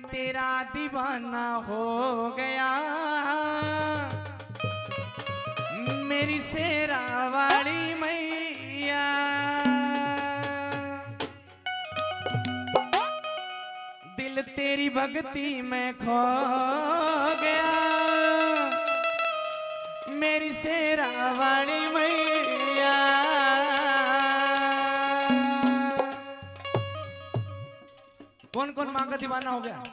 तेरा दीवाना हो गया, मेरी शेरा वाली मैया। दिल तेरी भक्ति में खो गया, मेरी शेरा वाली मैया। कौन कौन माँ का दीवाना हो गया?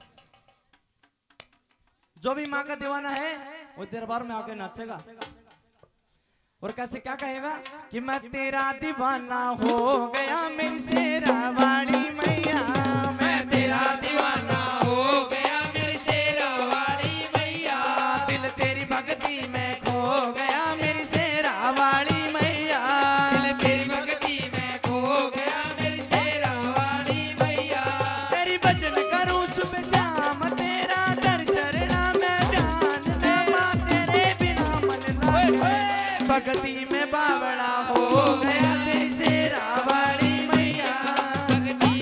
जो भी माँ का दीवाना है वो दरबार में आके नाचेगा और कैसे क्या कहेगा कि मैं तेरा दीवाना हो गया, मेरी शेरा वाली मैया। मैं तेरा दीवाना हो गया, मेरी शेरा वाली मैया। दिल तेरी भक्ति में खो गया, मेरी शेरा वाली मैया। दिल तेरी भक्ति में खो गया, मेरी शेरा वाली मैया। तेरी भजन करूं सुबह शाम, तेरा दर चरना में ध्यान देवा, तेरे बिना मन लागे भक्ति में बावड़ा हो गया, तेरी शेरा वाली मैया। भक्ति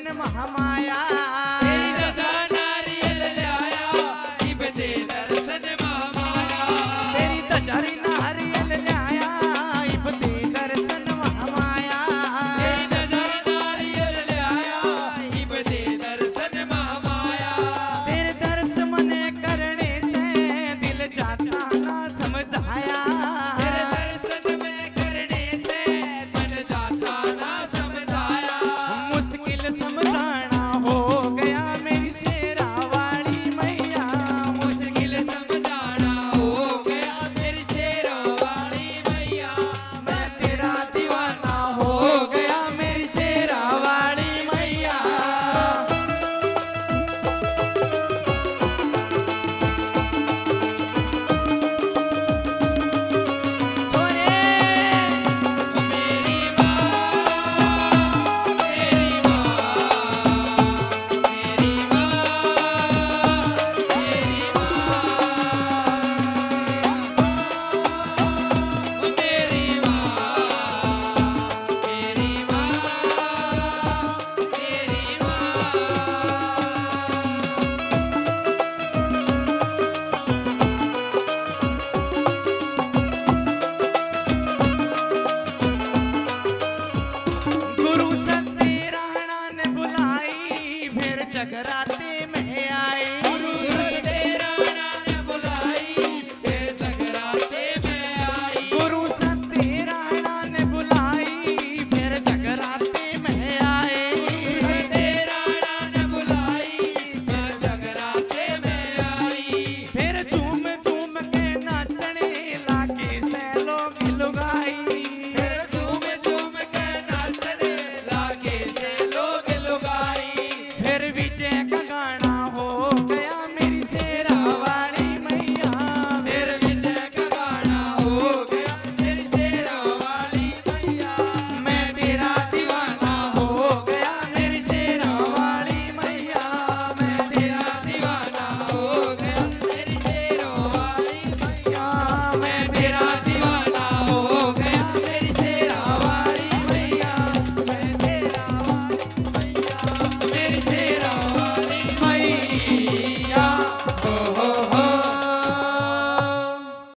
जन्म हमारा